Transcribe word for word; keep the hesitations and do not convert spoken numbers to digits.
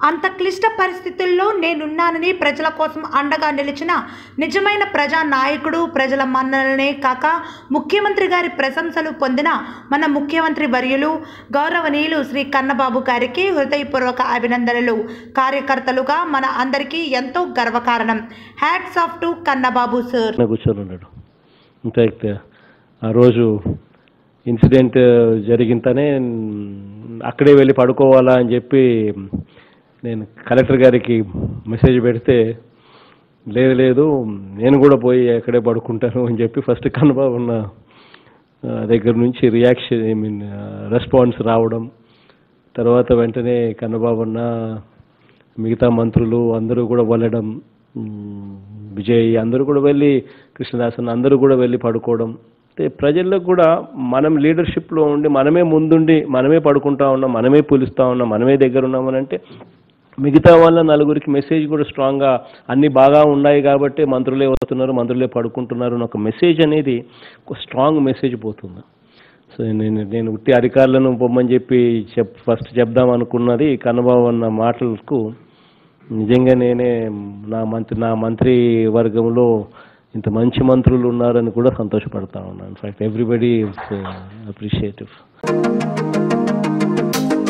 అంత క్లిష్ట పరిస్థితుల్లో నేనున్నానని ప్రజల కోసం అండగా నిలిచిన నిజమైన ప్రజా నాయకుడు, ప్రజల మన్ననలనే కాక ముఖ్యమంత్రి గారి ప్రశంసలు పొందిన మన ముఖ్యమంత్రి వర్యులు గౌరవనీయులు శ్రీ కన్నబాబు గారికి హృదయపూర్వక అభినందనలు. కార్యకర్తలుగా మన అందరికీ ఎంతో గర్వకారణం. Hats off to Kannababu sir. కూర్చొని ఇన్ఫ్యాక్ట్ ఆ రోజు ఇన్సిడెంట్ జరిగిందనే అక్కడే వెళ్ళి పడుకోవాలా అని చెప్పి నేను కలెక్టర్ గారికి మెసేజ్ పెడితే లేదు లేదు నేను కూడా పోయి అక్కడే పడుకుంటాను అని చెప్పి ఫస్ట్ కన్నబాబు ఉన్న దగ్గర నుంచి రియాక్షన్ ఐ మీన్ రెస్పాన్స్ రావడం, తర్వాత వెంటనే కన్నబాబు అన్న మిగతా మంత్రులు అందరూ కూడా వెళ్ళడం, విజయ్ అందరూ కూడా వెళ్ళి కృష్ణదాసన్ అందరూ కూడా వెళ్ళి పడుకోవడం. అంటే ప్రజల్లో కూడా మనం లీడర్షిప్లో ఉండి మనమే ముందుండి మనమే పడుకుంటా ఉన్నాం, మనమే పిలుస్తూ ఉన్నాం, మనమే దగ్గర ఉన్నామని అంటే మిగతా వాళ్ళ నలుగురికి మెసేజ్ కూడా స్ట్రాంగ్గా అన్నీ బాగా ఉన్నాయి కాబట్టి మంత్రులే వస్తున్నారు, మంత్రులే పడుకుంటున్నారు అని ఒక మెసేజ్ అనేది ఒక స్ట్రాంగ్ మెసేజ్ పోతుంది. సో నేను నేను ఉట్టి అధికారులను పొమ్మని చెప్పి చెప్ ఫస్ట్ చెప్దాం అనుకున్నది కన్నబాబు అన్న మాటలకు నిజంగా నేనే నా మంత్రి నా మంత్రి వర్గంలో ఇంత మంచి మంత్రులు ఉన్నారని కూడా సంతోషపడతా ఉన్నాను. In fact everybody is appreciative.